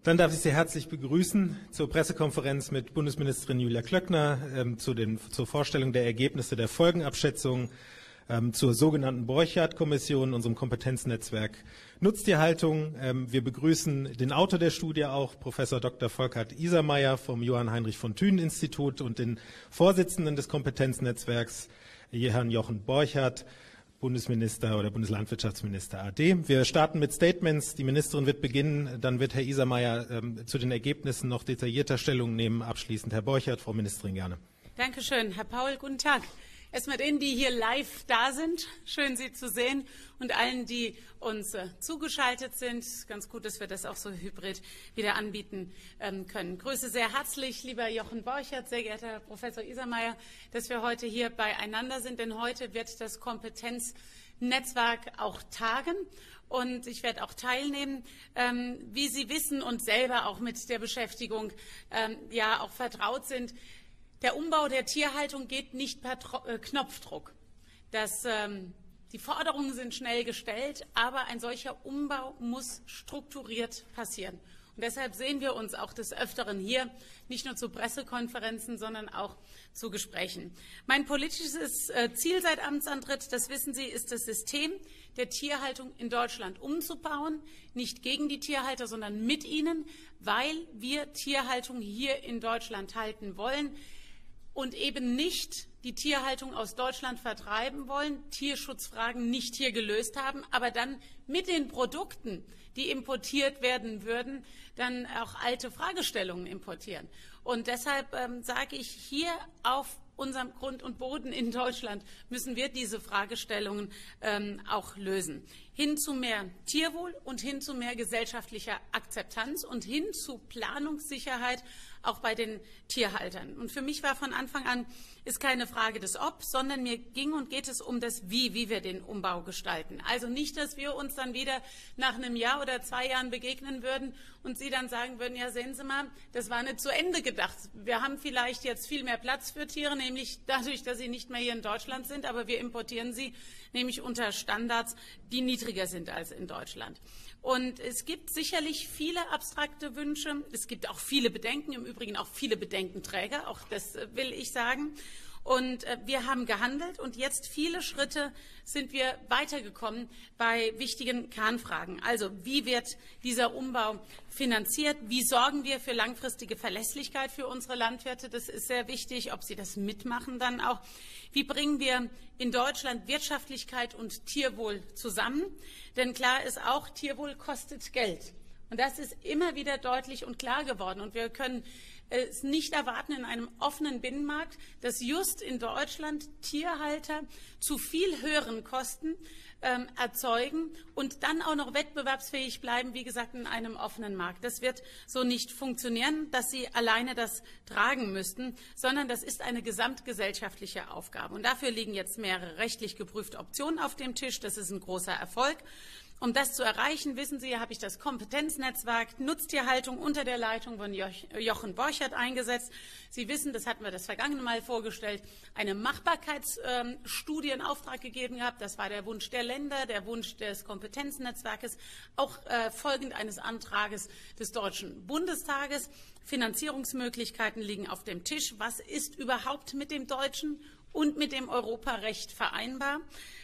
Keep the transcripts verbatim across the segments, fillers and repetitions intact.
Dann darf ich Sie herzlich begrüßen zur Pressekonferenz mit Bundesministerin Julia Klöckner ähm, zu den, zur Vorstellung der Ergebnisse der Folgenabschätzung ähm, zur sogenannten Borchardt-Kommission, unserem Kompetenznetzwerk Nutztierhaltung. Ähm, wir begrüßen den Autor der Studie auch, Professor Doktor Volkert Isermayer vom Johann Heinrich von Thünen Institut und den Vorsitzenden des Kompetenznetzwerks, Herrn Jochen Borchardt, Bundesminister oder Bundeslandwirtschaftsminister A D. Wir starten mit Statements. Die Ministerin wird beginnen, dann wird Herr Isermayer ähm, zu den Ergebnissen noch detaillierter Stellung nehmen. Abschließend Herr Borchardt. Frau Ministerin, gerne. Dankeschön, Herr Paul. Guten Tag. Erstmal denen, die hier live da sind. Schön, Sie zu sehen. Und allen, die uns äh, zugeschaltet sind. Ganz gut, dass wir das auch so hybrid wieder anbieten ähm, können. Grüße sehr herzlich, lieber Jochen Borchardt, sehr geehrter Herr Professor Isermayer, dass wir heute hier beieinander sind. Denn heute wird das Kompetenznetzwerk auch tagen. Und ich werde auch teilnehmen. Ähm, wie Sie wissen und selber auch mit der Beschäftigung ähm, ja auch vertraut sind, der Umbau der Tierhaltung geht nicht per Tro äh, Knopfdruck. Das, ähm, die Forderungen sind schnell gestellt, aber ein solcher Umbau muss strukturiert passieren. Und deshalb sehen wir uns auch des Öfteren hier, nicht nur zu Pressekonferenzen, sondern auch zu Gesprächen. Mein politisches äh, Ziel seit Amtsantritt, das wissen Sie, ist das System der Tierhaltung in Deutschland umzubauen, nicht gegen die Tierhalter, sondern mit ihnen, weil wir Tierhaltung hier in Deutschland halten wollen und eben nicht die Tierhaltung aus Deutschland vertreiben wollen, Tierschutzfragen nicht hier gelöst haben, aber dann mit den Produkten, die importiert werden würden, dann auch alte Fragestellungen importieren. Und deshalb ähm, sage ich, hier auf unserem Grund und Boden in Deutschland müssen wir diese Fragestellungen ähm, auch lösen. Hin zu mehr Tierwohl und hin zu mehr gesellschaftlicher Akzeptanz und hin zu Planungssicherheit auch bei den Tierhaltern. Und für mich war von Anfang an, ist keine Frage des Ob, sondern mir ging und geht es um das Wie, wie wir den Umbau gestalten. Also nicht, dass wir uns dann wieder nach einem Jahr oder zwei Jahren begegnen würden und Sie dann sagen würden, ja, sehen Sie mal, das war nicht zu Ende gedacht. Wir haben vielleicht jetzt viel mehr Platz für Tiere, nämlich dadurch, dass sie nicht mehr hier in Deutschland sind, aber wir importieren sie nämlich unter Standards, die niedriger sind als in Deutschland. Und es gibt sicherlich viele abstrakte Wünsche. Es gibt auch viele Bedenken, im Übrigen auch viele Bedenkenträger, auch das will ich sagen. Und äh, wir haben gehandelt und jetzt viele Schritte sind wir weitergekommen bei wichtigen Kernfragen. Also wie wird dieser Umbau finanziert? Wie sorgen wir für langfristige Verlässlichkeit für unsere Landwirte? Das ist sehr wichtig, ob sie das mitmachen dann auch. Wie bringen wir in Deutschland Wirtschaftlichkeit und Tierwohl zusammen? Denn klar ist auch, Tierwohl kostet Geld. Und das ist immer wieder deutlich und klar geworden. Und wir können es nicht erwarten in einem offenen Binnenmarkt, dass just in Deutschland Tierhalter zu viel höheren Kosten ähm, erzeugen und dann auch noch wettbewerbsfähig bleiben, wie gesagt, in einem offenen Markt. Das wird so nicht funktionieren, dass sie alleine das tragen müssten, sondern das ist eine gesamtgesellschaftliche Aufgabe. Und dafür liegen jetzt mehrere rechtlich geprüfte Optionen auf dem Tisch. Das ist ein großer Erfolg. Um das zu erreichen, wissen Sie, habe ich das Kompetenznetzwerk Nutztierhaltung unter der Leitung von Jochen Borchardt eingesetzt. Sie wissen, das hatten wir das vergangene Mal vorgestellt, eine Machbarkeitsstudie in Auftrag gegeben gehabt. Das war der Wunsch der Länder, der Wunsch des Kompetenznetzwerkes, auch äh, folgend eines Antrages des Deutschen Bundestages. Finanzierungsmöglichkeiten liegen auf dem Tisch. Was ist überhaupt mit dem deutschen und mit dem Europarecht vereinbar?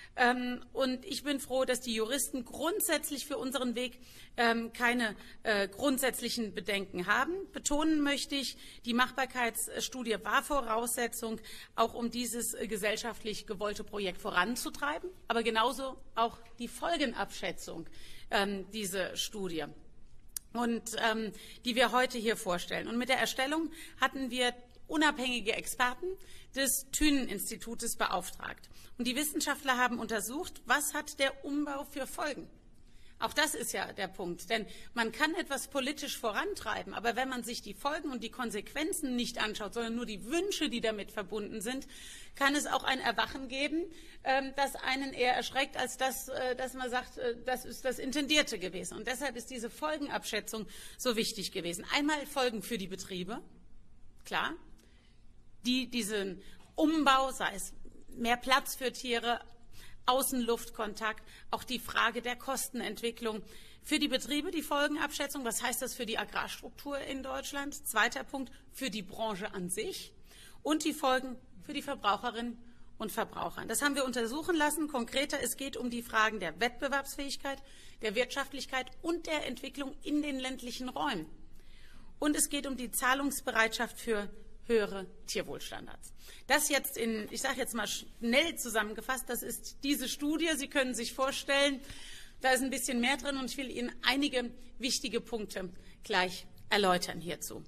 Und ich bin froh, dass die Juristen grundsätzlich für unseren Weg ähm, keine äh, grundsätzlichen Bedenken haben. Betonen möchte ich, die Machbarkeitsstudie war Voraussetzung, auch um dieses äh, gesellschaftlich gewollte Projekt voranzutreiben, aber genauso auch die Folgenabschätzung ähm, dieser Studie. Und ähm, die wir heute hier vorstellen. Und mit der Erstellung hatten wir unabhängige Experten des Thünen-Institutes beauftragt. Und die Wissenschaftler haben untersucht, was hat der Umbau für Folgen. Auch das ist ja der Punkt, denn man kann etwas politisch vorantreiben, aber wenn man sich die Folgen und die Konsequenzen nicht anschaut, sondern nur die Wünsche, die damit verbunden sind, kann es auch ein Erwachen geben, das einen eher erschreckt, als das, dass man sagt, das ist das Intendierte gewesen. Und deshalb ist diese Folgenabschätzung so wichtig gewesen. Einmal Folgen für die Betriebe, klar, die diesen Umbau, sei es mehr Platz für Tiere, Außenluftkontakt, auch die Frage der Kostenentwicklung. Für die Betriebe die Folgenabschätzung, was heißt das für die Agrarstruktur in Deutschland? Zweiter Punkt, für die Branche an sich und die Folgen für die Verbraucherinnen und Verbraucher. Das haben wir untersuchen lassen. Konkreter, es geht um die Fragen der Wettbewerbsfähigkeit, der Wirtschaftlichkeit und der Entwicklung in den ländlichen Räumen. Und es geht um die Zahlungsbereitschaft für höhere Tierwohlstandards. Das jetzt in, ich sage jetzt mal schnell zusammengefasst, das ist diese Studie. Sie können sich vorstellen, da ist ein bisschen mehr drin und ich will Ihnen einige wichtige Punkte gleich erläutern hierzu.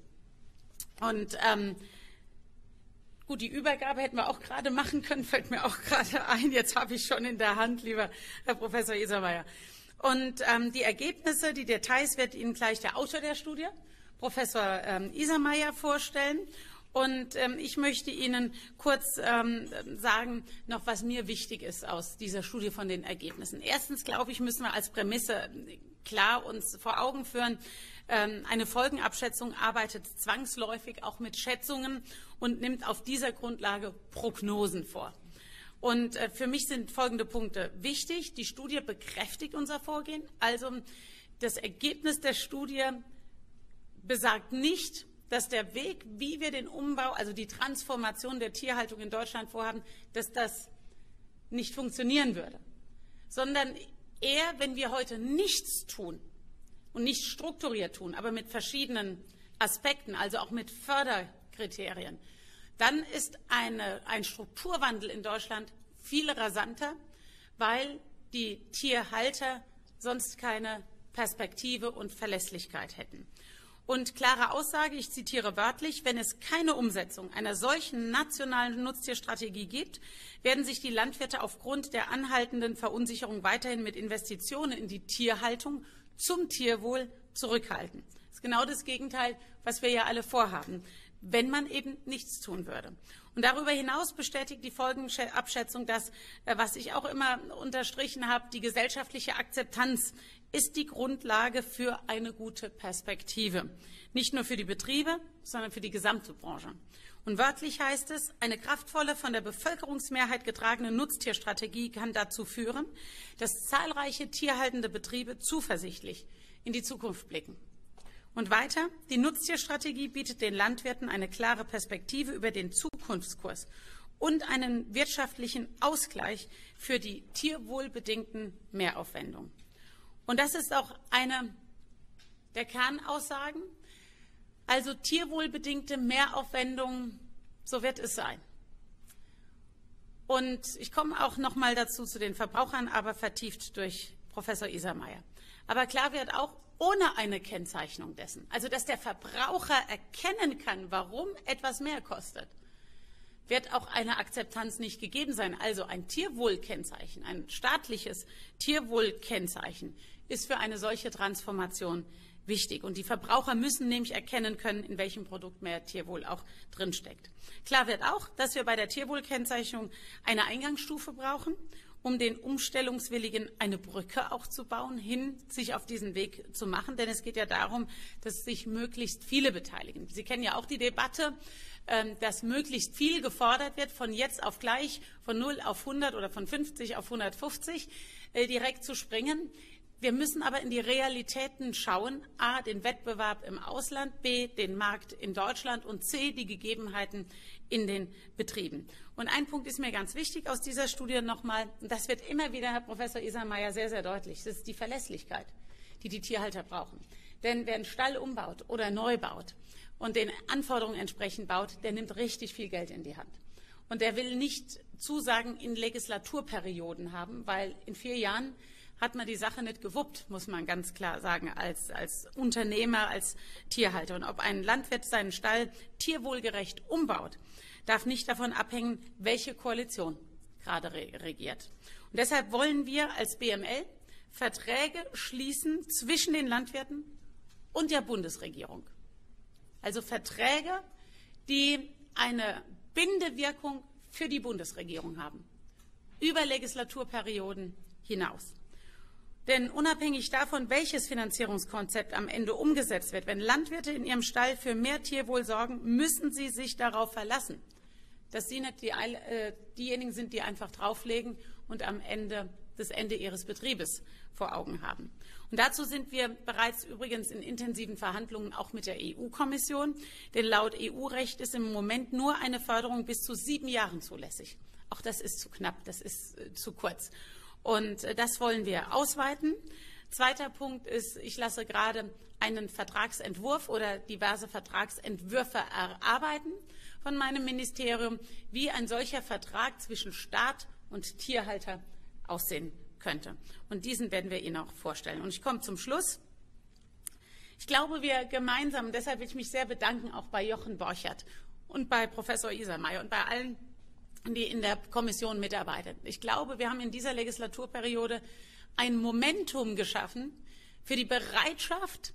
Und ähm, gut, die Übergabe hätten wir auch gerade machen können, fällt mir auch gerade ein. Jetzt habe ich schon in der Hand, lieber Herr Professor Isermayr. Und ähm, die Ergebnisse, die Details wird Ihnen gleich der Autor der Studie, Professor ähm, Isermayr, vorstellen. Und ähm, ich möchte Ihnen kurz ähm, sagen, noch was mir wichtig ist aus dieser Studie von den Ergebnissen. Erstens, glaube ich, müssen wir als Prämisse klar uns vor Augen führen, ähm, eine Folgenabschätzung arbeitet zwangsläufig auch mit Schätzungen und nimmt auf dieser Grundlage Prognosen vor. Und äh, für mich sind folgende Punkte wichtig. Die Studie bekräftigt unser Vorgehen. Also das Ergebnis der Studie besagt nicht, dass der Weg, wie wir den Umbau, also die Transformation der Tierhaltung in Deutschland vorhaben, dass das nicht funktionieren würde, sondern eher, wenn wir heute nichts tun und nicht strukturiert tun, aber mit verschiedenen Aspekten, also auch mit Förderkriterien, dann ist eine, ein Strukturwandel in Deutschland viel rasanter, weil die Tierhalter sonst keine Perspektive und Verlässlichkeit hätten. Und klare Aussage, ich zitiere wörtlich, wenn es keine Umsetzung einer solchen nationalen Nutztierstrategie gibt, werden sich die Landwirte aufgrund der anhaltenden Verunsicherung weiterhin mit Investitionen in die Tierhaltung zum Tierwohl zurückhalten. Das ist genau das Gegenteil, was wir ja alle vorhaben, wenn man eben nichts tun würde. Und darüber hinaus bestätigt die Folgenabschätzung das, was ich auch immer unterstrichen habe, die gesellschaftliche Akzeptanz ist die Grundlage für eine gute Perspektive. Nicht nur für die Betriebe, sondern für die gesamte Branche. Und wörtlich heißt es, eine kraftvolle, von der Bevölkerungsmehrheit getragene Nutztierstrategie kann dazu führen, dass zahlreiche tierhaltende Betriebe zuversichtlich in die Zukunft blicken. Und weiter, die Nutztierstrategie bietet den Landwirten eine klare Perspektive über den Zukunftskurs und einen wirtschaftlichen Ausgleich für die tierwohlbedingten Mehraufwendungen. Und das ist auch eine der Kernaussagen. Also tierwohlbedingte Mehraufwendungen, so wird es sein. Und ich komme auch noch mal dazu zu den Verbrauchern, aber vertieft durch Professor Isermayr. Aber klar wird auch, ohne eine Kennzeichnung dessen, also dass der Verbraucher erkennen kann, warum etwas mehr kostet, wird auch eine Akzeptanz nicht gegeben sein. Also ein Tierwohlkennzeichen, ein staatliches Tierwohlkennzeichen ist für eine solche Transformation wichtig. Und die Verbraucher müssen nämlich erkennen können, in welchem Produkt mehr Tierwohl auch drinsteckt. Klar wird auch, dass wir bei der Tierwohlkennzeichnung eine Eingangsstufe brauchen, um den Umstellungswilligen eine Brücke auch zu bauen, hin sich auf diesen Weg zu machen. Denn es geht ja darum, dass sich möglichst viele beteiligen. Sie kennen ja auch die Debatte, dass möglichst viel gefordert wird, von jetzt auf gleich, von null auf hundert oder von fünfzig auf hundertfünfzig direkt zu springen. Wir müssen aber in die Realitäten schauen, a, den Wettbewerb im Ausland, b, den Markt in Deutschland und c, die Gegebenheiten in den Betrieben. Und ein Punkt ist mir ganz wichtig aus dieser Studie nochmal, und das wird immer wieder, Herr Professor Isermayr, sehr, sehr deutlich, das ist die Verlässlichkeit, die die Tierhalter brauchen. Denn wer einen Stall umbaut oder neu baut und den Anforderungen entsprechend baut, der nimmt richtig viel Geld in die Hand. Und der will nicht Zusagen in Legislaturperioden haben, weil in vier Jahren hat man die Sache nicht gewuppt, muss man ganz klar sagen, als, als Unternehmer, als Tierhalter. Und ob ein Landwirt seinen Stall tierwohlgerecht umbaut, darf nicht davon abhängen, welche Koalition gerade regiert. Und deshalb wollen wir als B M L Verträge schließen zwischen den Landwirten und der Bundesregierung. Also Verträge, die eine Bindewirkung für die Bundesregierung haben, über Legislaturperioden hinaus. Denn unabhängig davon, welches Finanzierungskonzept am Ende umgesetzt wird, wenn Landwirte in ihrem Stall für mehr Tierwohl sorgen, müssen sie sich darauf verlassen, dass sie nicht die, äh, diejenigen sind, die einfach drauflegen und am Ende das Ende ihres Betriebes vor Augen haben. Und dazu sind wir bereits übrigens in intensiven Verhandlungen auch mit der E U-Kommission, denn laut E U-Recht ist im Moment nur eine Förderung bis zu sieben Jahren zulässig. Auch das ist zu knapp, das ist äh, zu kurz. Und äh, das wollen wir ausweiten. Zweiter Punkt ist, ich lasse gerade einen Vertragsentwurf oder diverse Vertragsentwürfe erarbeiten von meinem Ministerium, wie ein solcher Vertrag zwischen Staat und Tierhalter aussehen könnte. Und diesen werden wir Ihnen auch vorstellen. Und ich komme zum Schluss. Ich glaube, wir gemeinsam, und deshalb will ich mich sehr bedanken, auch bei Jochen Borchert und bei Professor Isermayr und bei allen, die in der Kommission mitarbeiten. Ich glaube, wir haben in dieser Legislaturperiode ein Momentum geschaffen für die Bereitschaft,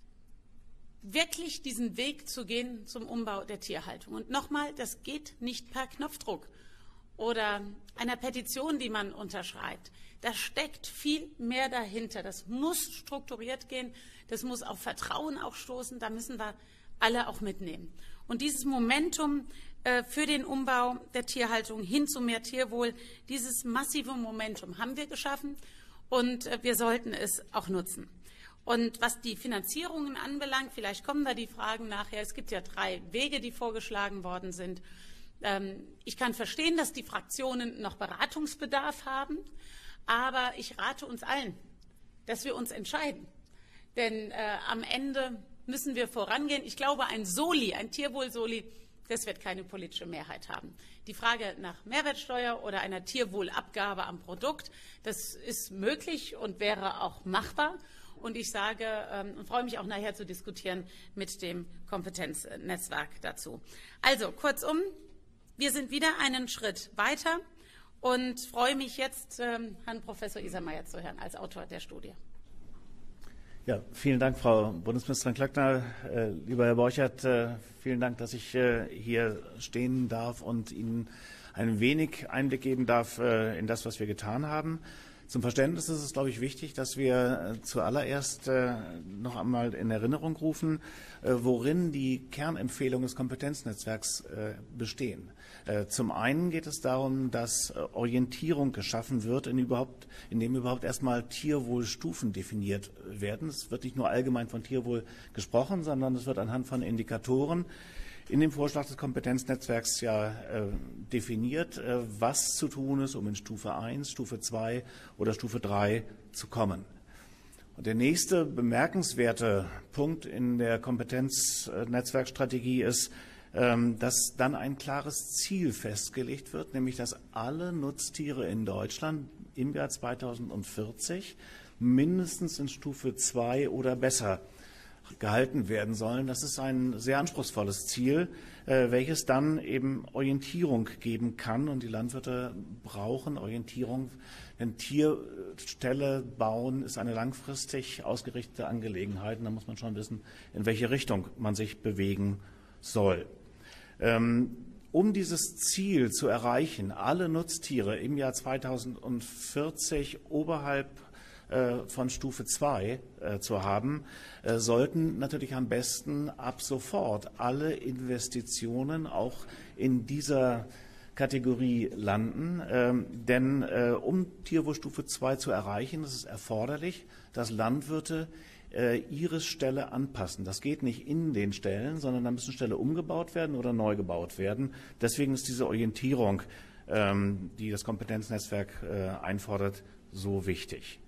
wirklich diesen Weg zu gehen zum Umbau der Tierhaltung. Und nochmal, das geht nicht per Knopfdruck oder einer Petition, die man unterschreibt. Da steckt viel mehr dahinter. Das muss strukturiert gehen, das muss auf Vertrauen auch stoßen, da müssen wir alle auch mitnehmen. Und dieses Momentum äh, für den Umbau der Tierhaltung hin zu mehr Tierwohl, dieses massive Momentum haben wir geschaffen und äh, wir sollten es auch nutzen. Und was die Finanzierungen anbelangt, vielleicht kommen da die Fragen nachher, es gibt ja drei Wege, die vorgeschlagen worden sind. Ähm, ich kann verstehen, dass die Fraktionen noch Beratungsbedarf haben, aber ich rate uns allen, dass wir uns entscheiden. Denn äh, am Ende müssen wir vorangehen. Ich glaube, ein Soli, ein Tierwohl-Soli, das wird keine politische Mehrheit haben. Die Frage nach Mehrwertsteuer oder einer Tierwohlabgabe am Produkt, das ist möglich und wäre auch machbar. Und ich sage ähm, und freue mich auch nachher zu diskutieren mit dem Kompetenznetzwerk dazu. Also kurzum, wir sind wieder einen Schritt weiter und freue mich jetzt, ähm, Herrn Professor Isermayr zu hören als Autor der Studie. Ja, vielen Dank, Frau Bundesministerin Klöckner. Äh, lieber Herr Borchert, äh, vielen Dank, dass ich äh, hier stehen darf und Ihnen ein wenig Einblick geben darf äh, in das, was wir getan haben. Zum Verständnis ist es, glaube ich, wichtig, dass wir zuallererst noch einmal in Erinnerung rufen, worin die Kernempfehlungen des Kompetenznetzwerks bestehen. Zum einen geht es darum, dass Orientierung geschaffen wird, in, überhaupt, in dem überhaupt erstmal Tierwohlstufen definiert werden. Es wird nicht nur allgemein von Tierwohl gesprochen, sondern es wird anhand von Indikatoren in dem Vorschlag des Kompetenznetzwerks ja äh, definiert, äh, was zu tun ist, um in Stufe eins, Stufe zwei oder Stufe drei zu kommen. Und der nächste bemerkenswerte Punkt in der Kompetenznetzwerkstrategie ist, ähm, dass dann ein klares Ziel festgelegt wird, nämlich dass alle Nutztiere in Deutschland im Jahr zweitausendvierzig mindestens in Stufe zwei oder besser gehalten werden sollen. Das ist ein sehr anspruchsvolles Ziel, äh, welches dann eben Orientierung geben kann. Und die Landwirte brauchen Orientierung, denn Tierställe bauen ist eine langfristig ausgerichtete Angelegenheit. Und da muss man schon wissen, in welche Richtung man sich bewegen soll. Ähm, um dieses Ziel zu erreichen, alle Nutztiere im Jahr zweitausendvierzig oberhalb von Stufe zwei äh, zu haben, äh, sollten natürlich am besten ab sofort alle Investitionen auch in dieser Kategorie landen. Ähm, denn äh, um Tierwohlstufe zwei zu erreichen, ist es erforderlich, dass Landwirte äh, ihre Ställe anpassen. Das geht nicht in den Ställen, sondern da müssen Ställe umgebaut werden oder neu gebaut werden. Deswegen ist diese Orientierung, ähm, die das Kompetenznetzwerk äh, einfordert, so wichtig.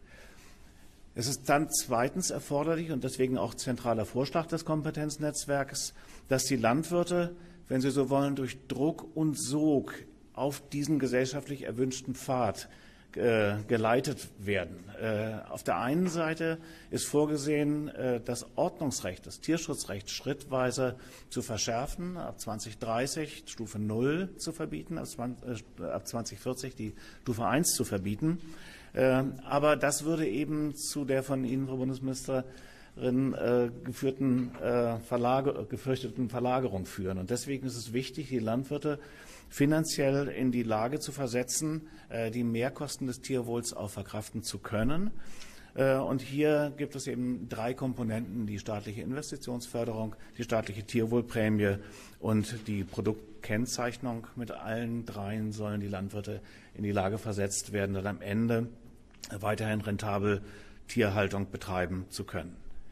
Es ist dann zweitens erforderlich und deswegen auch zentraler Vorschlag des Kompetenznetzwerks, dass die Landwirte, wenn sie so wollen, durch Druck und Sog auf diesen gesellschaftlich erwünschten Pfad äh, geleitet werden. Äh, auf der einen Seite ist vorgesehen, äh, das Ordnungsrecht, das Tierschutzrecht schrittweise zu verschärfen, ab zweitausenddreißig Stufe null zu verbieten, ab zweitausendvierzig die Stufe eins zu verbieten. Aber das würde eben zu der von Ihnen, Frau Bundesministerin, geführten Verlager, gefürchteten Verlagerung führen. Und deswegen ist es wichtig, die Landwirte finanziell in die Lage zu versetzen, die Mehrkosten des Tierwohls auch verkraften zu können. Und hier gibt es eben drei Komponenten: die staatliche Investitionsförderung, die staatliche Tierwohlprämie und die Produktkennzeichnung. Mit allen dreien sollen die Landwirte in die Lage versetzt werden, dann am Ende weiterhin rentabel Tierhaltung betreiben zu können.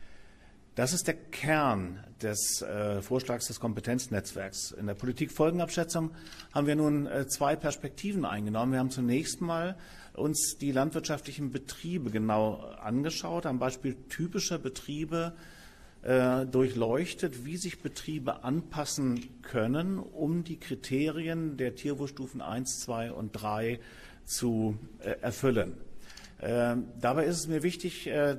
Das ist der Kern des äh, Vorschlags des Kompetenznetzwerks. In der Politikfolgenabschätzung haben wir nun äh, zwei Perspektiven eingenommen. Wir haben zunächst mal uns die landwirtschaftlichen Betriebe genau angeschaut, am Beispiel typischer Betriebe äh, durchleuchtet, wie sich Betriebe anpassen können, um die Kriterien der Tierwohlstufen eins, zwei und drei zu äh, erfüllen. Äh, dabei ist es mir wichtig, äh,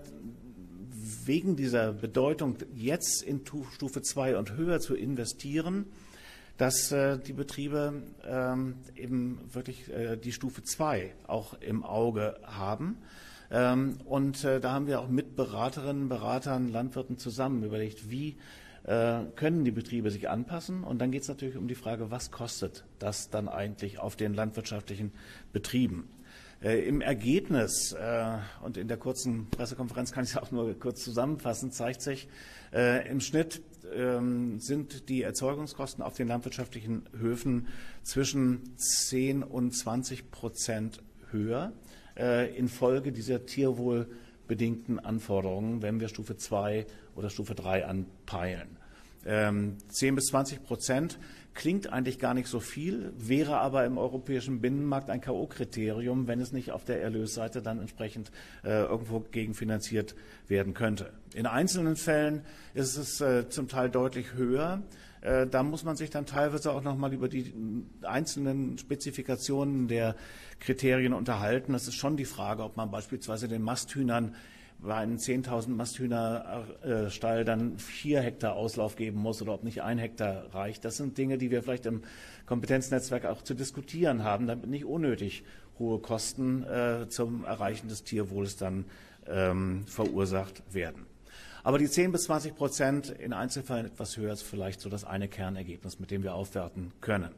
wegen dieser Bedeutung jetzt in Stufe zwei und höher zu investieren, dass äh, die Betriebe ähm, eben wirklich äh, die Stufe zwei auch im Auge haben. Ähm, und äh, da haben wir auch mit Beraterinnen, Beratern, Landwirten zusammen überlegt, wie äh, können die Betriebe sich anpassen. Und dann geht es natürlich um die Frage, was kostet das dann eigentlich auf den landwirtschaftlichen Betrieben. Äh, Im Ergebnis, äh, und in der kurzen Pressekonferenz kann ich es auch nur kurz zusammenfassen, zeigt sich, äh, im Schnitt äh, sind die Erzeugungskosten auf den landwirtschaftlichen Höfen zwischen zehn und zwanzig Prozent höher äh, infolge dieser tierwohlbedingten Anforderungen, wenn wir Stufe zwei oder Stufe drei anpeilen. Ähm, zehn bis zwanzig Prozent klingt eigentlich gar nicht so viel, wäre aber im europäischen Binnenmarkt ein K O-Kriterium, wenn es nicht auf der Erlösseite dann entsprechend äh, irgendwo gegenfinanziert werden könnte. In einzelnen Fällen ist es äh, zum Teil deutlich höher. Äh, da muss man sich dann teilweise auch noch mal über die einzelnen Spezifikationen der Kriterien unterhalten. Das ist schon die Frage, ob man beispielsweise den Masthühnern bei einem zehntausend Masthühnerstall dann vier Hektar Auslauf geben muss oder ob nicht ein Hektar reicht. Das sind Dinge, die wir vielleicht im Kompetenznetzwerk auch zu diskutieren haben, damit nicht unnötig hohe Kosten äh, zum Erreichen des Tierwohls dann ähm, verursacht werden. Aber die zehn bis zwanzig Prozent, in Einzelfällen etwas höher, ist vielleicht so das eine Kernergebnis, mit dem wir aufwerten können.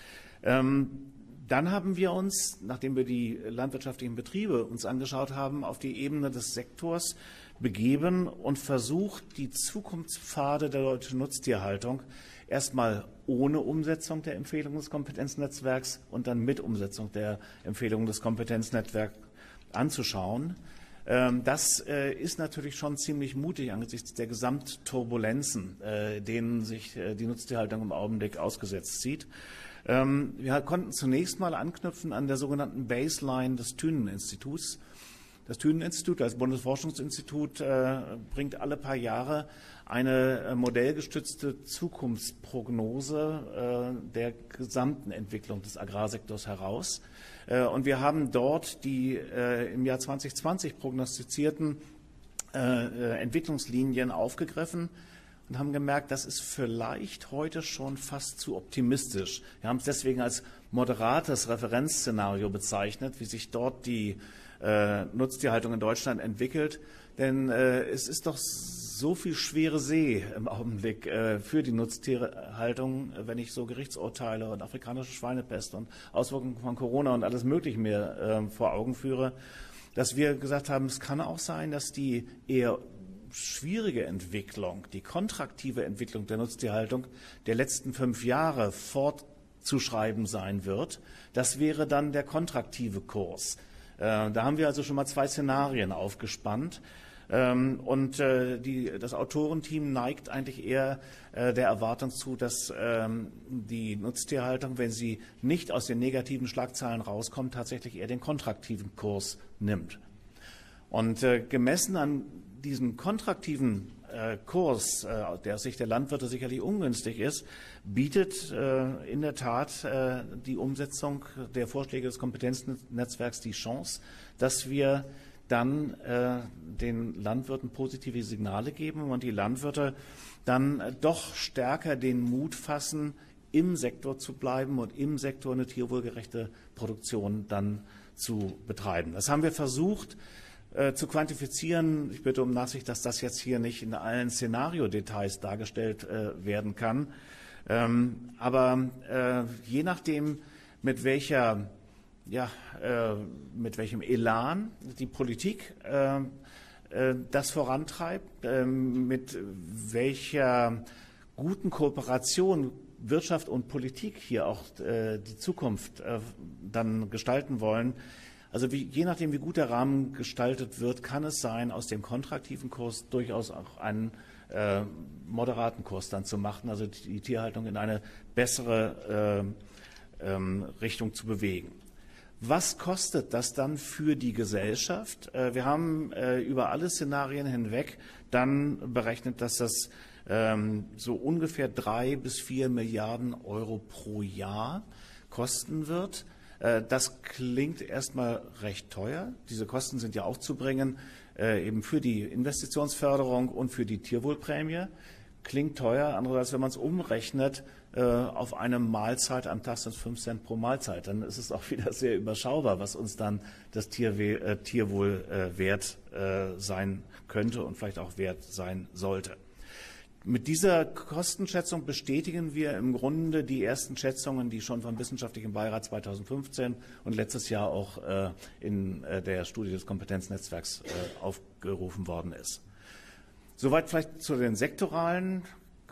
Ähm, Dann haben wir uns, nachdem wir die landwirtschaftlichen Betriebe uns angeschaut haben, auf die Ebene des Sektors begeben und versucht, die Zukunftspfade der deutschen Nutztierhaltung erstmal ohne Umsetzung der Empfehlungen des Kompetenznetzwerks und dann mit Umsetzung der Empfehlungen des Kompetenznetzwerks anzuschauen. Das ist natürlich schon ziemlich mutig angesichts der Gesamtturbulenzen, denen sich die Nutztierhaltung im Augenblick ausgesetzt sieht. Wir konnten zunächst mal anknüpfen an der sogenannten Baseline des Thünen-Instituts. Das Thünen-Institut als Bundesforschungsinstitut bringt alle paar Jahre eine modellgestützte Zukunftsprognose der gesamten Entwicklung des Agrarsektors heraus. Und wir haben dort die im Jahr zwanzig zwanzig prognostizierten Entwicklungslinien aufgegriffen und haben gemerkt, das ist vielleicht heute schon fast zu optimistisch. Wir haben es deswegen als moderates Referenzszenario bezeichnet, wie sich dort die äh, Nutztierhaltung in Deutschland entwickelt. Denn äh, es ist doch so viel schwere See im Augenblick äh, für die Nutztierhaltung, wenn ich so Gerichtsurteile und afrikanische Schweinepest und Auswirkungen von Corona und alles Mögliche mir äh, vor Augen führe, dass wir gesagt haben, es kann auch sein, dass die eher schwierige Entwicklung, die kontraktive Entwicklung der Nutztierhaltung der letzten fünf Jahre fortzuschreiben sein wird. Das wäre dann der kontraktive Kurs. Äh, da haben wir also schon mal zwei Szenarien aufgespannt. Ähm, und äh, die, das Autorenteam neigt eigentlich eher äh, der Erwartung zu, dass ähm, die Nutztierhaltung, wenn sie nicht aus den negativen Schlagzeilen rauskommt, tatsächlich eher den kontraktiven Kurs nimmt. Und äh, gemessen an diesen kontraktiven äh, Kurs, äh, der aus Sicht der Landwirte sicherlich ungünstig ist, bietet äh, in der Tat äh, die Umsetzung der Vorschläge des Kompetenznetzwerks die Chance, dass wir dann äh, den Landwirten positive Signale geben und die Landwirte dann äh, doch stärker den Mut fassen, im Sektor zu bleiben und im Sektor eine tierwohlgerechte Produktion dann zu betreiben. Das haben wir versucht Äh, zu quantifizieren. Ich bitte um Nachsicht, dass das jetzt hier nicht in allen Szenariodetails dargestellt äh, werden kann. Ähm, aber äh, je nachdem, mit welcher ja, äh, mit welchem Elan die Politik äh, äh, das vorantreibt, äh, mit welcher guten Kooperation Wirtschaft und Politik hier auch äh, die Zukunft äh, dann gestalten wollen. Also wie, je nachdem, wie gut der Rahmen gestaltet wird, kann es sein, aus dem kontraktiven Kurs durchaus auch einen äh, moderaten Kurs dann zu machen, also die Tierhaltung in eine bessere äh, ähm, Richtung zu bewegen. Was kostet das dann für die Gesellschaft? Äh, wir haben äh, über alle Szenarien hinweg dann berechnet, dass das ähm, so ungefähr drei bis vier Milliarden Euro pro Jahr kosten wird. Das klingt erstmal recht teuer. Diese Kosten sind ja aufzubringen, äh, eben für die Investitionsförderung und für die Tierwohlprämie. Klingt teuer, andererseits, wenn man es umrechnet, äh, auf eine Mahlzeit am Tag sind es fünf Cent pro Mahlzeit, dann ist es auch wieder sehr überschaubar, was uns dann das Tierwe äh, Tierwohl äh, wert äh, sein könnte und vielleicht auch wert sein sollte. Mit dieser Kostenschätzung bestätigen wir im Grunde die ersten Schätzungen, die schon vom Wissenschaftlichen Beirat zweitausendfünfzehn und letztes Jahr auch äh, in äh, der Studie des Kompetenznetzwerks äh, aufgerufen worden ist. Soweit vielleicht zu den sektoralen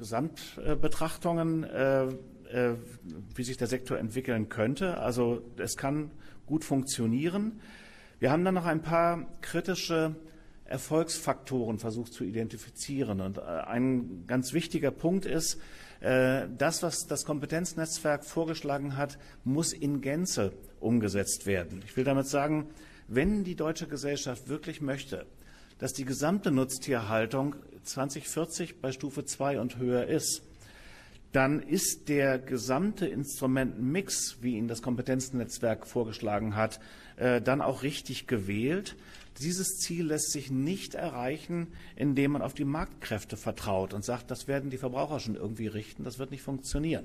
Gesamtbetrachtungen, äh, äh, wie sich der Sektor entwickeln könnte. Also es kann gut funktionieren. Wir haben dann noch ein paar kritische Erfolgsfaktoren versucht zu identifizieren. Und ein ganz wichtiger Punkt ist, das, was das Kompetenznetzwerk vorgeschlagen hat, muss in Gänze umgesetzt werden. Ich will damit sagen, wenn die deutsche Gesellschaft wirklich möchte, dass die gesamte Nutztierhaltung zwanzig vierzig bei Stufe zwei und höher ist, dann ist der gesamte Instrumentenmix, wie ihn das Kompetenznetzwerk vorgeschlagen hat, dann auch richtig gewählt. Dieses Ziel lässt sich nicht erreichen, indem man auf die Marktkräfte vertraut und sagt, das werden die Verbraucher schon irgendwie richten. Das wird nicht funktionieren.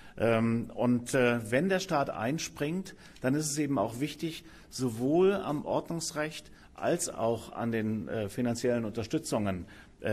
Und wenn der Staat einspringt, dann ist es eben auch wichtig, sowohl am Ordnungsrecht als auch an den finanziellen Unterstützungen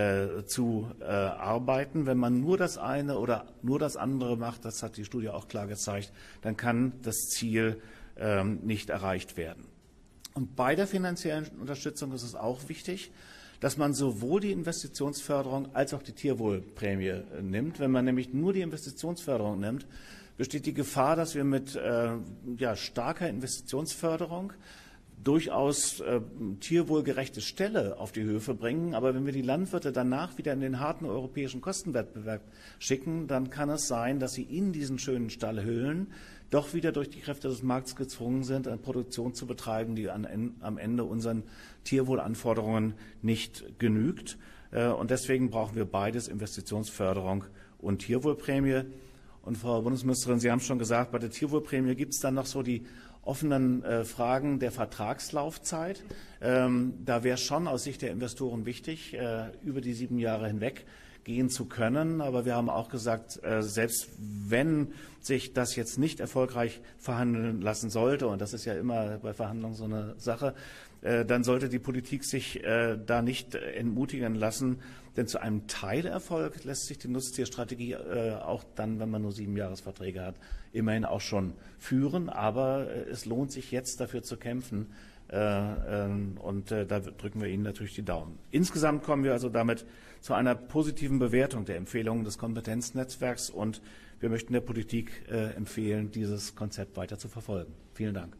zu arbeiten. Wenn man nur das eine oder nur das andere macht, das hat die Studie auch klar gezeigt, dann kann das Ziel nicht erreicht werden. Und bei der finanziellen Unterstützung ist es auch wichtig, dass man sowohl die Investitionsförderung als auch die Tierwohlprämie nimmt. Wenn man nämlich nur die Investitionsförderung nimmt, besteht die Gefahr, dass wir mit äh, ja, starker Investitionsförderung durchaus äh, tierwohlgerechte Ställe auf die Höfe bringen. Aber wenn wir die Landwirte danach wieder in den harten europäischen Kostenwettbewerb schicken, dann kann es sein, dass sie in diesen schönen Stallhöhlen doch wieder durch die Kräfte des Marktes gezwungen sind, eine Produktion zu betreiben, die an, am Ende unseren Tierwohlanforderungen nicht genügt. Und deswegen brauchen wir beides, Investitionsförderung und Tierwohlprämie. Und Frau Bundesministerin, Sie haben schon gesagt, bei der Tierwohlprämie gibt es dann noch so die offenen äh, Fragen der Vertragslaufzeit. Ähm, da wäre schon aus Sicht der Investoren wichtig, äh, über die sieben Jahre hinweg gehen zu können. Aber wir haben auch gesagt, äh, selbst wenn sich das jetzt nicht erfolgreich verhandeln lassen sollte, und das ist ja immer bei Verhandlungen so eine Sache, äh, dann sollte die Politik sich äh, da nicht äh, entmutigen lassen. Denn zu einem Teilerfolg lässt sich die Nutztierstrategie äh, auch dann, wenn man nur sieben Jahresverträge hat, immerhin auch schon führen. Aber äh, es lohnt sich jetzt dafür zu kämpfen. Äh, äh, und äh, da drücken wir Ihnen natürlich die Daumen. Insgesamt kommen wir also damit zu einer positiven Bewertung der Empfehlungen des Kompetenznetzwerks. Und wir möchten der Politik äh, empfehlen, dieses Konzept weiter zu verfolgen. Vielen Dank.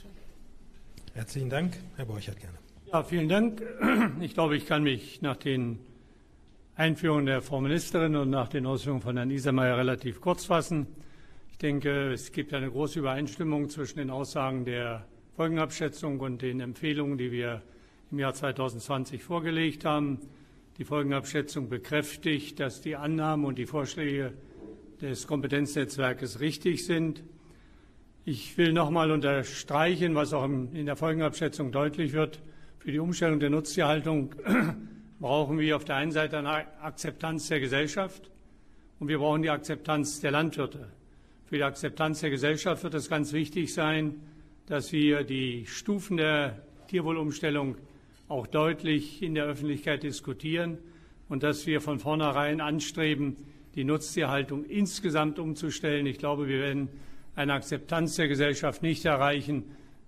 Herzlichen Dank. Herr Borchert, gerne. Ja, vielen Dank. Ich glaube, ich kann mich nach den Einführungen der Frau Ministerin und nach den Ausführungen von Herrn Isermayr relativ kurz fassen. Ich denke, es gibt eine große Übereinstimmung zwischen den Aussagen der Folgenabschätzung und den Empfehlungen, die wir im Jahr zweitausendzwanzig vorgelegt haben. Die Folgenabschätzung bekräftigt, dass die Annahmen und die Vorschläge des Kompetenznetzwerkes richtig sind. Ich will noch einmal unterstreichen, was auch in der Folgenabschätzung deutlich wird. Für die Umstellung der Nutztierhaltung brauchen wir auf der einen Seite eine Akzeptanz der Gesellschaft und wir brauchen die Akzeptanz der Landwirte. Für die Akzeptanz der Gesellschaft wird es ganz wichtig sein, dass wir die Stufen der Tierwohlumstellung auch deutlich in der Öffentlichkeit diskutieren und dass wir von vornherein anstreben, die Nutztierhaltung insgesamt umzustellen. Ich glaube, wir werden eine Akzeptanz der Gesellschaft nicht erreichen,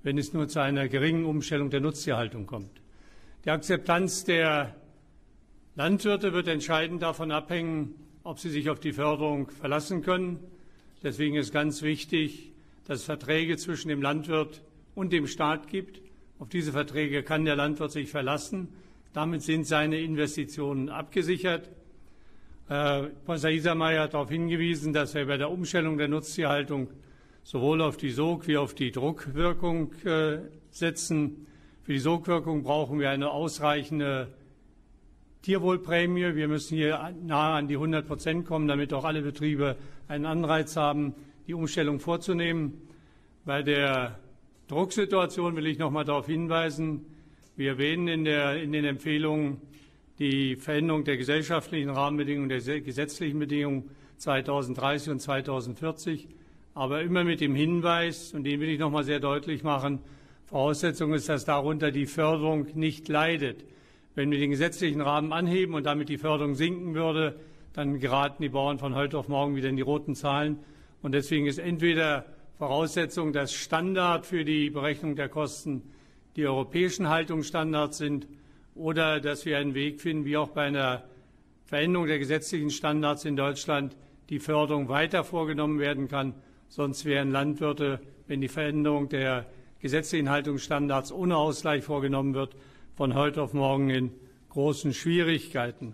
wenn es nur zu einer geringen Umstellung der Nutztierhaltung kommt. Die Akzeptanz der Landwirte wird entscheidend davon abhängen, ob sie sich auf die Förderung verlassen können. Deswegen ist ganz wichtig, dass es Verträge zwischen dem Landwirt und dem Staat gibt. Auf diese Verträge kann der Landwirt sich verlassen. Damit sind seine Investitionen abgesichert. Herr Professor Isermayr hat darauf hingewiesen, dass wir bei der Umstellung der Nutztierhaltung sowohl auf die Sog- wie auf die Druckwirkung äh, setzen. Für die Sogwirkung brauchen wir eine ausreichende Tierwohlprämie. Wir müssen hier nahe an die hundert Prozent kommen, damit auch alle Betriebe einen Anreiz haben, die Umstellung vorzunehmen. Bei der Drucksituation will ich noch einmal darauf hinweisen, wir erwähnen in, der, in den Empfehlungen die Veränderung der gesellschaftlichen Rahmenbedingungen, der gesetzlichen Bedingungen zweitausenddreißig und zweitausendvierzig, aber immer mit dem Hinweis, und den will ich noch einmal sehr deutlich machen, Voraussetzung ist, dass darunter die Förderung nicht leidet. Wenn wir den gesetzlichen Rahmen anheben und damit die Förderung sinken würde, dann geraten die Bauern von heute auf morgen wieder in die roten Zahlen. Und deswegen ist entweder Voraussetzung, dass Standard für die Berechnung der Kosten die europäischen Haltungsstandards sind, oder dass wir einen Weg finden, wie auch bei einer Veränderung der gesetzlichen Standards in Deutschland, die Förderung weiter vorgenommen werden kann. Sonst wären Landwirte, wenn die Veränderung der gesetzlichen Haltungsstandards ohne Ausgleich vorgenommen wird, von heute auf morgen in großen Schwierigkeiten.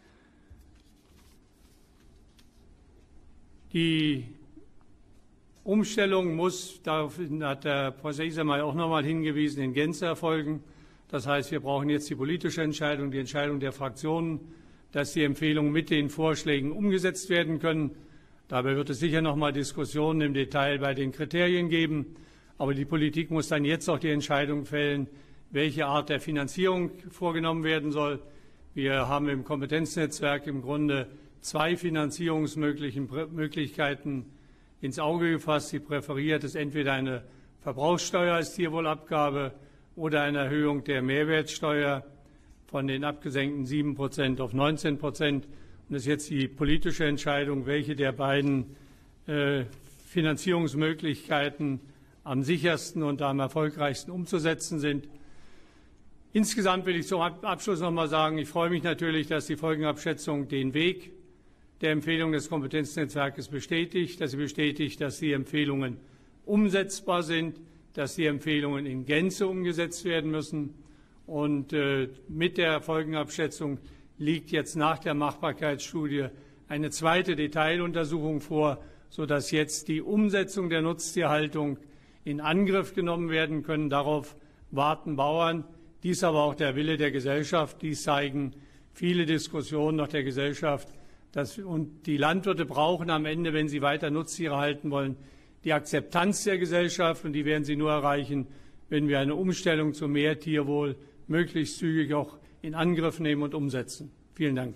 Die Umstellung muss, darauf hat der Professor Isermayr auch noch einmal hingewiesen, in Gänze erfolgen. Das heißt, wir brauchen jetzt die politische Entscheidung, die Entscheidung der Fraktionen, dass die Empfehlungen mit den Vorschlägen umgesetzt werden können. Dabei wird es sicher noch einmal Diskussionen im Detail bei den Kriterien geben. Aber die Politik muss dann jetzt auch die Entscheidung fällen, welche Art der Finanzierung vorgenommen werden soll. Wir haben im Kompetenznetzwerk im Grunde zwei Finanzierungsmöglichkeiten ins Auge gefasst. Die präferiert ist entweder eine Verbrauchssteuer als Tierwohlabgabe oder eine Erhöhung der Mehrwertsteuer von den abgesenkten sieben Prozent auf neunzehn Prozent. Und es ist jetzt die politische Entscheidung, welche der beiden äh, Finanzierungsmöglichkeiten am sichersten und am erfolgreichsten umzusetzen sind. Insgesamt will ich zum Abschluss noch einmal sagen, ich freue mich natürlich, dass die Folgenabschätzung den Weg der Empfehlung des Kompetenznetzwerkes bestätigt, dass sie bestätigt, dass die Empfehlungen umsetzbar sind, dass die Empfehlungen in Gänze umgesetzt werden müssen. Und äh, mit der Folgenabschätzung liegt jetzt nach der Machbarkeitsstudie eine zweite Detailuntersuchung vor, sodass jetzt die Umsetzung der Nutztierhaltung in Angriff genommen werden können. Darauf warten Bauern. Dies aber auch der Wille der Gesellschaft. Dies zeigen viele Diskussionen noch der Gesellschaft. Dass, und die Landwirte brauchen am Ende, wenn sie weiter Nutztiere halten wollen, die Akzeptanz der Gesellschaft. Und die werden sie nur erreichen, wenn wir eine Umstellung zu mehr Tierwohl möglichst zügig auch in Angriff nehmen und umsetzen. Vielen Dank.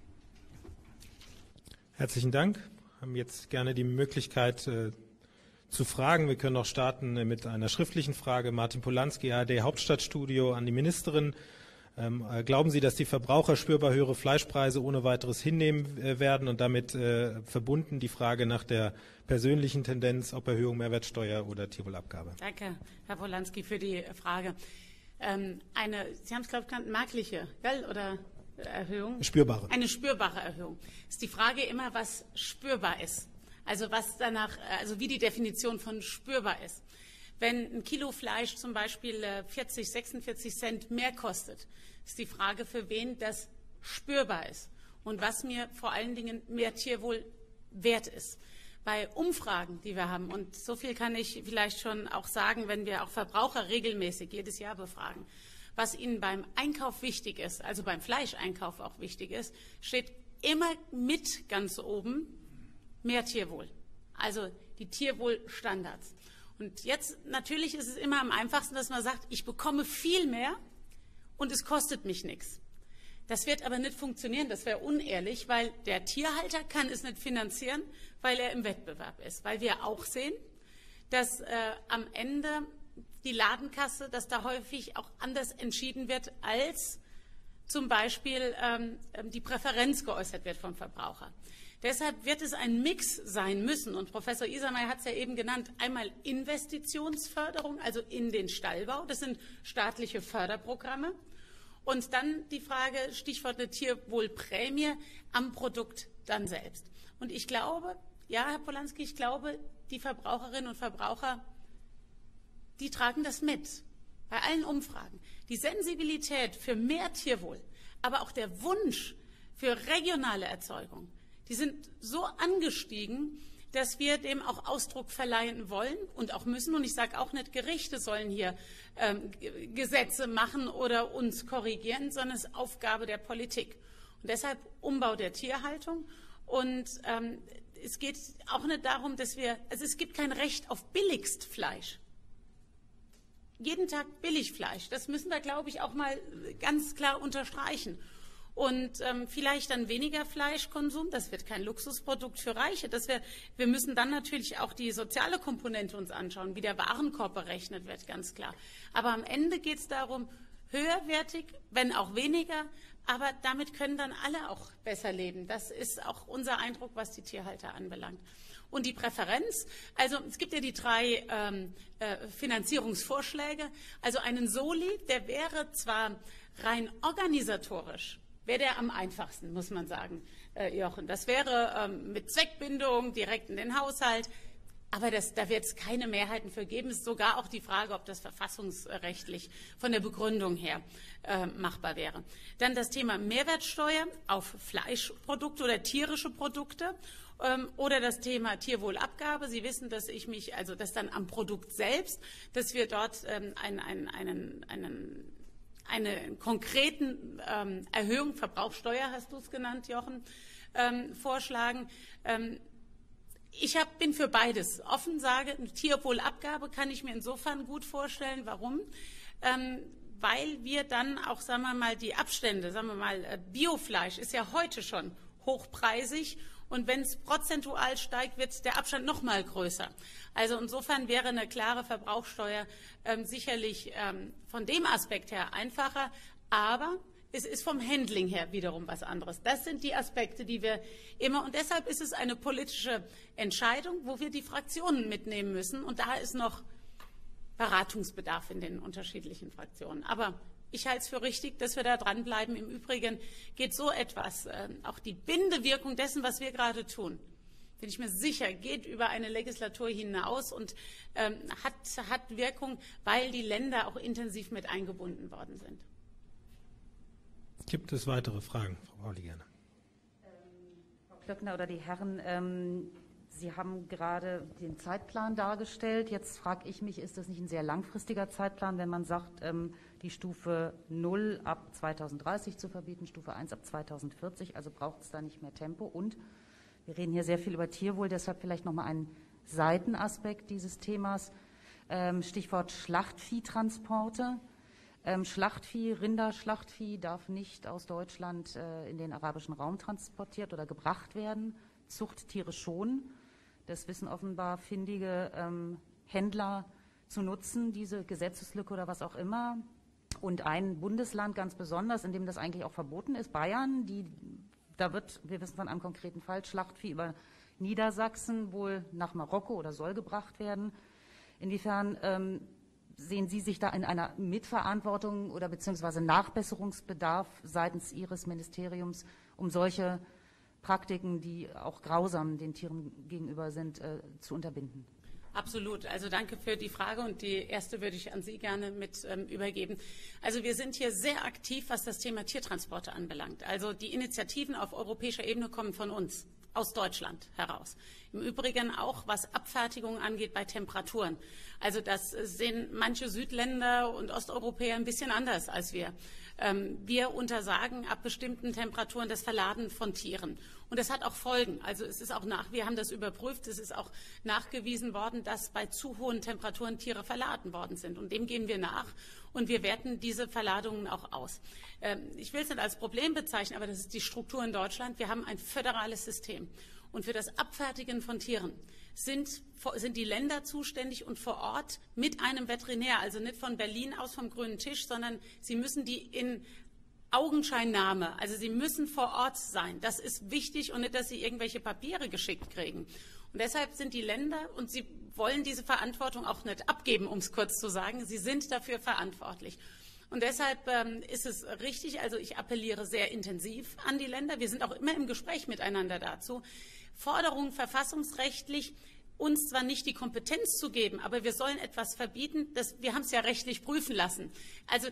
Herzlichen Dank. Wir haben jetzt gerne die Möglichkeit äh, zu fragen. Wir können auch starten äh, mit einer schriftlichen Frage. Martin Polanski, A R D Hauptstadtstudio, an die Ministerin. Ähm, äh, glauben Sie, dass die Verbraucher spürbar höhere Fleischpreise ohne weiteres hinnehmen äh, werden und damit äh, verbunden die Frage nach der persönlichen Tendenz, ob Erhöhung Mehrwertsteuer oder Tierwohlabgabe? Danke, Herr Polanski, für die Frage. Ähm, eine, Sie haben es, glaube ich, genannt, merkliche, gell, oder Erhöhung? Spürbare. Eine spürbare Erhöhung. Ist die Frage immer, was spürbar ist. Also was danach, also wie die Definition von spürbar ist. Wenn ein Kilo Fleisch zum Beispiel vierzig, sechsundvierzig Cent mehr kostet, ist die Frage, für wen das spürbar ist und was mir vor allen Dingen mehr Tierwohl wert ist. Bei Umfragen, die wir haben, und so viel kann ich vielleicht schon auch sagen, wenn wir auch Verbraucher regelmäßig jedes Jahr befragen, was ihnen beim Einkauf wichtig ist, also beim Fleischeinkauf auch wichtig ist, steht immer mit ganz oben mehr Tierwohl, also die Tierwohlstandards. Und jetzt natürlich ist es immer am einfachsten, dass man sagt, ich bekomme viel mehr und es kostet mich nichts. Das wird aber nicht funktionieren, das wäre unehrlich, weil der Tierhalter kann es nicht finanzieren, weil er im Wettbewerb ist. Weil wir auch sehen, dass äh, am Ende die Ladenkasse, dass da häufig auch anders entschieden wird, als zum Beispiel ähm, die Präferenz geäußert wird vom Verbraucher. Deshalb wird es ein Mix sein müssen, und Professor Isermayr hat es ja eben genannt, einmal Investitionsförderung, also in den Stallbau, das sind staatliche Förderprogramme, und dann die Frage, Stichwort eine Tierwohlprämie, am Produkt dann selbst. Und ich glaube, ja, Herr Polanski, ich glaube, die Verbraucherinnen und Verbraucher, die tragen das mit, bei allen Umfragen. Die Sensibilität für mehr Tierwohl, aber auch der Wunsch für regionale Erzeugung, die sind so angestiegen, dass wir dem auch Ausdruck verleihen wollen und auch müssen. Und ich sage auch nicht, Gerichte sollen hier ähm, Gesetze machen oder uns korrigieren, sondern es ist Aufgabe der Politik. Und deshalb Umbau der Tierhaltung. Und ähm, es geht auch nicht darum, dass wir, also es gibt kein Recht auf Billigstfleisch. Jeden Tag Billigfleisch, das müssen wir, glaube ich, auch mal ganz klar unterstreichen. Und ähm, vielleicht dann weniger Fleischkonsum, das wird kein Luxusprodukt für Reiche. Das wär, wir müssen dann natürlich auch die soziale Komponente uns anschauen, wie der Warenkorb berechnet wird, ganz klar. Aber am Ende geht es darum, höherwertig, wenn auch weniger, aber damit können dann alle auch besser leben. Das ist auch unser Eindruck, was die Tierhalter anbelangt. Und die Präferenz, also es gibt ja die drei ähm, äh, Finanzierungsvorschläge, also einen Soli, der wäre zwar rein organisatorisch, wäre der am einfachsten, muss man sagen, äh, Jochen. Das wäre ähm, mit Zweckbindung direkt in den Haushalt. Aber das, da wird es keine Mehrheiten für geben. Es ist sogar auch die Frage, ob das verfassungsrechtlich von der Begründung her äh, machbar wäre. Dann das Thema Mehrwertsteuer auf Fleischprodukte oder tierische Produkte ähm, oder das Thema Tierwohlabgabe. Sie wissen, dass ich mich, also das dann am Produkt selbst, dass wir dort ähm, einen, einen, einen, einen eine konkreten ähm, Erhöhung, Verbrauchsteuer hast du es genannt, Jochen, ähm, vorschlagen. Ähm, ich hab, bin für beides offen, sage, eine Tierwohlabgabe kann ich mir insofern gut vorstellen. Warum? Ähm, weil wir dann auch, sagen wir mal, die Abstände, sagen wir mal, äh, Biofleisch ist ja heute schon hochpreisig. Und wenn es prozentual steigt, wird der Abstand noch mal größer. Also insofern wäre eine klare Verbrauchsteuer ähm, sicherlich ähm, von dem Aspekt her einfacher. Aber es ist vom Handling her wiederum was anderes. Das sind die Aspekte, die wir immer, und deshalb ist es eine politische Entscheidung, wo wir die Fraktionen mitnehmen müssen. Und da ist noch Beratungsbedarf in den unterschiedlichen Fraktionen. Aber ich halte es für richtig, dass wir da dranbleiben. Im Übrigen geht so etwas, äh, auch die Bindewirkung dessen, was wir gerade tun, bin ich mir sicher, geht über eine Legislatur hinaus und ähm, hat, hat Wirkung, weil die Länder auch intensiv mit eingebunden worden sind. Gibt es weitere Fragen, Frau Pauli, gerne? Ähm, Frau Klöckner oder die Herren, ähm, Sie haben gerade den Zeitplan dargestellt. Jetzt frage ich mich, ist das nicht ein sehr langfristiger Zeitplan, wenn man sagt, ähm, die Stufe null ab zweitausenddreißig zu verbieten, Stufe eins ab zweitausendvierzig, also braucht es da nicht mehr Tempo. Und wir reden hier sehr viel über Tierwohl, deshalb vielleicht noch mal ein Seitenaspekt dieses Themas, ähm, Stichwort Schlachtviehtransporte. Ähm, Schlachtvieh, Rinderschlachtvieh darf nicht aus Deutschland äh, in den arabischen Raum transportiert oder gebracht werden, Zuchttiere schon. Das wissen offenbar findige ähm, Händler zu nutzen, diese Gesetzeslücke oder was auch immer. Und ein Bundesland ganz besonders, in dem das eigentlich auch verboten ist, Bayern, die, da wird, wir wissen von einem konkreten Fall, Schlachtvieh über Niedersachsen wohl nach Marokko oder soll gebracht werden. Inwiefern ähm, sehen Sie sich da in einer Mitverantwortung oder beziehungsweise Nachbesserungsbedarf seitens Ihres Ministeriums, um solche Praktiken, die auch grausam den Tieren gegenüber sind, äh, zu unterbinden? Absolut. Also danke für die Frage, und die erste würde ich an Sie gerne mit ähm, übergeben. Also wir sind hier sehr aktiv, was das Thema Tiertransporte anbelangt. Also die Initiativen auf europäischer Ebene kommen von uns, aus Deutschland heraus. Im Übrigen auch, was Abfertigung angeht bei Temperaturen. Also das sehen manche Südländer und Osteuropäer ein bisschen anders als wir. Ähm, wir untersagen ab bestimmten Temperaturen das Verladen von Tieren. Und das hat auch Folgen. Also es ist auch nach, wir haben das überprüft, es ist auch nachgewiesen worden, dass bei zu hohen Temperaturen Tiere verladen worden sind. Und dem gehen wir nach und wir werten diese Verladungen auch aus. Ähm, ich will es nicht als Problem bezeichnen, aber das ist die Struktur in Deutschland. Wir haben ein föderales System. Und für das Abfertigen von Tieren sind, sind die Länder zuständig und vor Ort mit einem Veterinär, also nicht von Berlin aus vom grünen Tisch, sondern sie müssen die in Augenscheinnahme. Also sie müssen vor Ort sein. Das ist wichtig und nicht, dass sie irgendwelche Papiere geschickt kriegen. Und deshalb sind die Länder, und sie wollen diese Verantwortung auch nicht abgeben, um es kurz zu sagen, sie sind dafür verantwortlich. Und deshalb ähm, ist es richtig, also ich appelliere sehr intensiv an die Länder, wir sind auch immer im Gespräch miteinander dazu, Forderungen verfassungsrechtlich, uns zwar nicht die Kompetenz zu geben, aber wir sollen etwas verbieten, das, wir haben es ja rechtlich prüfen lassen. Also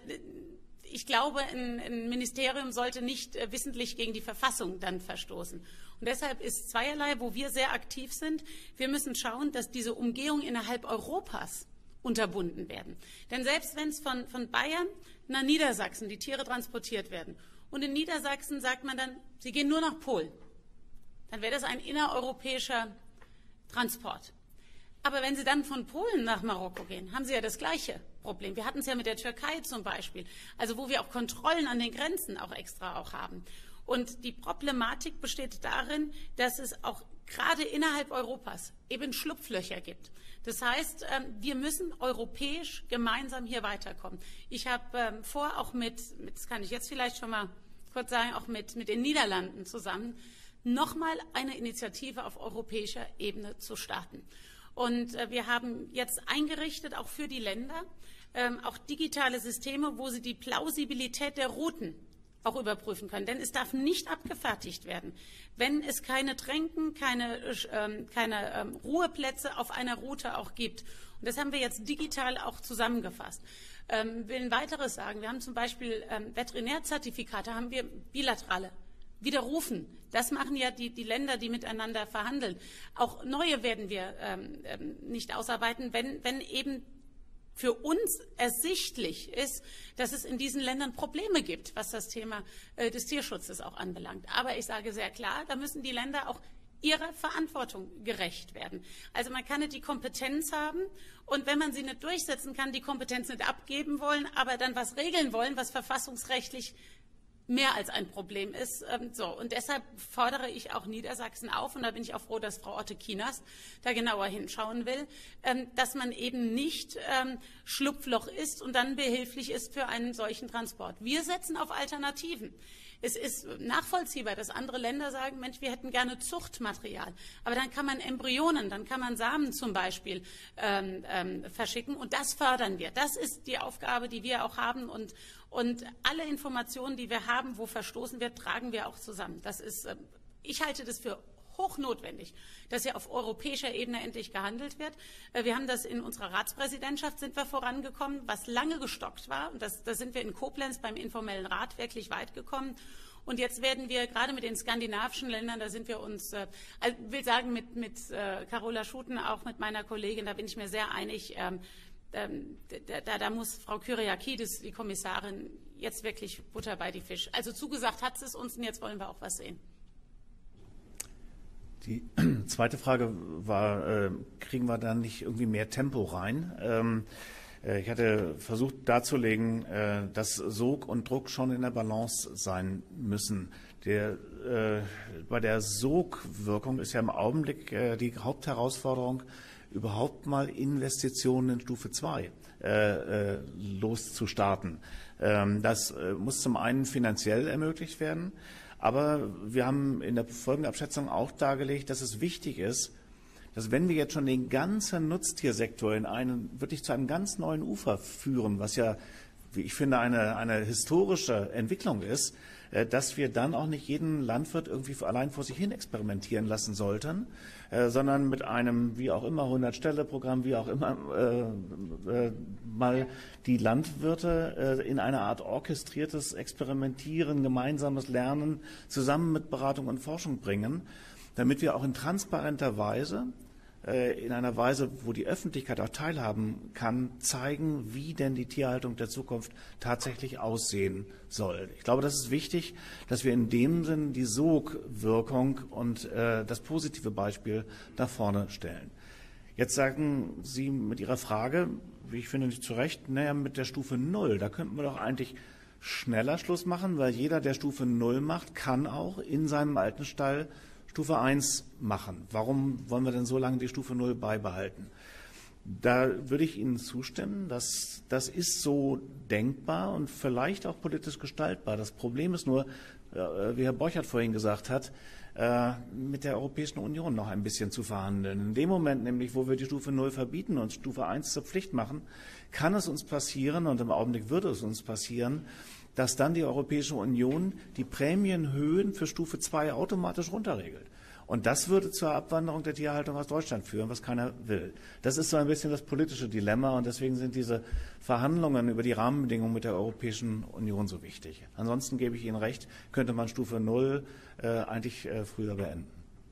ich glaube, ein, ein Ministerium sollte nicht äh, wissentlich gegen die Verfassung dann verstoßen. Und deshalb ist zweierlei, wo wir sehr aktiv sind. Wir müssen schauen, dass diese Umgehung innerhalb Europas unterbunden werden. Denn selbst wenn es von, von Bayern nach Niedersachsen die Tiere transportiert werden und in Niedersachsen sagt man dann, sie gehen nur nach Polen, dann wäre das ein innereuropäischer Transport. Aber wenn Sie dann von Polen nach Marokko gehen, haben Sie ja das gleiche Problem. Wir hatten es ja mit der Türkei zum Beispiel, also wo wir auch Kontrollen an den Grenzen auch extra auch haben. Und die Problematik besteht darin, dass es auch gerade innerhalb Europas eben Schlupflöcher gibt. Das heißt, wir müssen europäisch gemeinsam hier weiterkommen. Ich habe vor, auch mit, das kann ich jetzt vielleicht schon mal kurz sagen, auch mit, mit den Niederlanden zusammen, nochmal eine Initiative auf europäischer Ebene zu starten. Und wir haben jetzt eingerichtet, auch für die Länder, auch digitale Systeme, wo sie die Plausibilität der Routen auch überprüfen können. Denn es darf nicht abgefertigt werden, wenn es keine Tränken, keine, äh, keine äh, Ruheplätze auf einer Route auch gibt. Und das haben wir jetzt digital auch zusammengefasst. Ähm, will ein weiteres sagen. Wir haben zum Beispiel ähm, Veterinärzertifikate, haben wir bilaterale. Widerrufen. Das machen ja die, die Länder, die miteinander verhandeln. Auch neue werden wir ähm, ähm, nicht ausarbeiten, wenn, wenn eben für uns ersichtlich ist, dass es in diesen Ländern Probleme gibt, was das Thema äh, des Tierschutzes auch anbelangt. Aber ich sage sehr klar, da müssen die Länder auch ihrer Verantwortung gerecht werden. Also man kann nicht die Kompetenz haben und wenn man sie nicht durchsetzen kann, die Kompetenz nicht abgeben wollen, aber dann was regeln wollen, was verfassungsrechtlich mehr als ein Problem ist. So, und deshalb fordere ich auch Niedersachsen auf, und da bin ich auch froh, dass Frau Otte-Kienast da genauer hinschauen will, dass man eben nicht Schlupfloch ist und dann behilflich ist für einen solchen Transport. Wir setzen auf Alternativen. Es ist nachvollziehbar, dass andere Länder sagen, Mensch, wir hätten gerne Zuchtmaterial. Aber dann kann man Embryonen, dann kann man Samen zum Beispiel ähm, ähm, verschicken. Und das fördern wir. Das ist die Aufgabe, die wir auch haben. Und, und alle Informationen, die wir haben, wo verstoßen wird, tragen wir auch zusammen. Das ist, äh, ich halte das für hochnotwendig, dass hier auf europäischer Ebene endlich gehandelt wird. Wir haben das in unserer Ratspräsidentschaft, sind wir vorangekommen, was lange gestockt war. Und das, da sind wir in Koblenz beim informellen Rat wirklich weit gekommen. Und jetzt werden wir gerade mit den skandinavischen Ländern, da sind wir uns, äh, also will sagen, mit, mit äh, Carola Schuten, auch mit meiner Kollegin, da bin ich mir sehr einig, ähm, ähm, da, da muss Frau Kyriakidis, die Kommissarin, jetzt wirklich Butter bei die Fisch. Also zugesagt hat sie es uns und jetzt wollen wir auch was sehen. Die zweite Frage war, äh, kriegen wir da nicht irgendwie mehr Tempo rein? Ähm, äh, ich hatte versucht darzulegen, äh, dass Sog und Druck schon in der Balance sein müssen. Der, äh, bei der Sogwirkung ist ja im Augenblick äh, die Hauptherausforderung, überhaupt mal Investitionen in Stufe zwei äh, äh, loszustarten. Ähm, das äh, muss zum einen finanziell ermöglicht werden. Aber wir haben in der Folgenabschätzung auch dargelegt, dass es wichtig ist, dass wenn wir jetzt schon den ganzen Nutztiersektor in einen, wirklich zu einem ganz neuen Ufer führen, was ja, wie ich finde, eine, eine historische Entwicklung ist, dass wir dann auch nicht jeden Landwirt irgendwie allein vor sich hin experimentieren lassen sollten, äh, sondern mit einem, wie auch immer, hundert-Stelle-Programm, wie auch immer, äh, äh, mal die Landwirte äh, in eine Art orchestriertes Experimentieren, gemeinsames Lernen zusammen mit Beratung und Forschung bringen, damit wir auch in transparenter Weise, in einer Weise, wo die Öffentlichkeit auch teilhaben kann, zeigen, wie denn die Tierhaltung der Zukunft tatsächlich aussehen soll. Ich glaube, das ist wichtig, dass wir in dem Sinn die Sogwirkung und äh, das positive Beispiel nach vorne stellen. Jetzt sagen Sie mit Ihrer Frage, wie ich finde, nicht zu Recht, naja, mit der Stufe null, da könnten wir doch eigentlich schneller Schluss machen, weil jeder, der Stufe null macht, kann auch in seinem alten Stall Stufe eins machen. Warum wollen wir denn so lange die Stufe null beibehalten? Da würde ich Ihnen zustimmen, dass das ist so denkbar und vielleicht auch politisch gestaltbar. Das Problem ist nur, wie Herr Borchert vorhin gesagt hat, mit der Europäischen Union noch ein bisschen zu verhandeln. In dem Moment nämlich, wo wir die Stufe null verbieten und Stufe eins zur Pflicht machen, kann es uns passieren, und im Augenblick würde es uns passieren, dass dann die Europäische Union die Prämienhöhen für Stufe zwei automatisch runterregelt. Und das würde zur Abwanderung der Tierhaltung aus Deutschland führen, was keiner will. Das ist so ein bisschen das politische Dilemma, und deswegen sind diese Verhandlungen über die Rahmenbedingungen mit der Europäischen Union so wichtig. Ansonsten gebe ich Ihnen recht, könnte man Stufe null äh, eigentlich äh, früher beenden.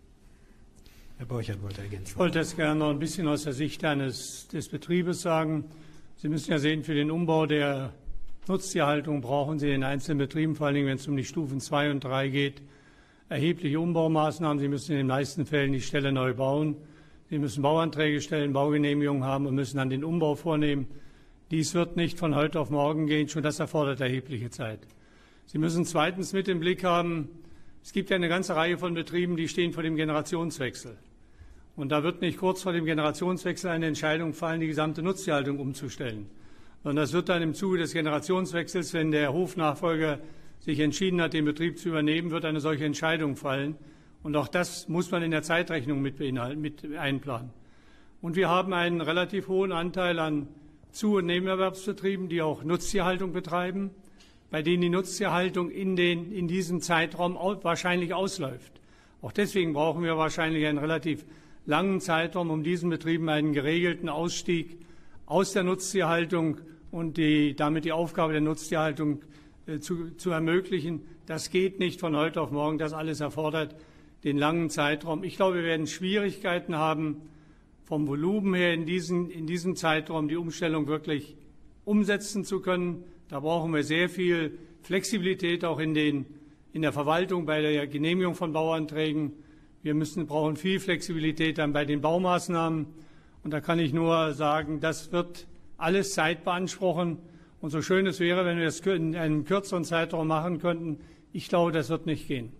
Herr Borchert wollte ergänzen. Ich wollte das gerne noch ein bisschen aus der Sicht eines des Betriebes sagen. Sie müssen ja sehen, für den Umbau der Nutztierhaltung brauchen Sie in einzelnen Betrieben, vor allen Dingen, wenn es um die Stufen zwei und drei geht, erhebliche Umbaumaßnahmen. Sie müssen in den meisten Fällen die Ställe neu bauen. Sie müssen Bauanträge stellen, Baugenehmigungen haben und müssen dann den Umbau vornehmen. Dies wird nicht von heute auf morgen gehen, schon das erfordert erhebliche Zeit. Sie müssen zweitens mit im Blick haben, es gibt ja eine ganze Reihe von Betrieben, die stehen vor dem Generationswechsel. Und da wird nicht kurz vor dem Generationswechsel eine Entscheidung fallen, die gesamte Nutztierhaltung umzustellen. Sondern das wird dann im Zuge des Generationswechsels, wenn der Hofnachfolger sich entschieden hat, den Betrieb zu übernehmen, wird eine solche Entscheidung fallen. Und auch das muss man in der Zeitrechnung mit, beinhalten, mit einplanen. Und wir haben einen relativ hohen Anteil an Zu- und Nebenerwerbsbetrieben, die auch Nutztierhaltung betreiben, bei denen die Nutztierhaltung in, den, in diesem Zeitraum wahrscheinlich ausläuft. Auch deswegen brauchen wir wahrscheinlich einen relativ langen Zeitraum, um diesen Betrieben einen geregelten Ausstieg aus der Nutztierhaltung und die, damit die Aufgabe der Nutztierhaltung äh, zu, zu ermöglichen. Das geht nicht von heute auf morgen. Das alles erfordert den langen Zeitraum. Ich glaube, wir werden Schwierigkeiten haben, vom Volumen her in, diesen, in diesem Zeitraum die Umstellung wirklich umsetzen zu können. Da brauchen wir sehr viel Flexibilität auch in, den, in der Verwaltung, bei der Genehmigung von Bauanträgen. Wir müssen, brauchen viel Flexibilität dann bei den Baumaßnahmen. Und da kann ich nur sagen, das wird alles Zeit beanspruchen. Und so schön es wäre, wenn wir das in einem kürzeren Zeitraum machen könnten, ich glaube, das wird nicht gehen.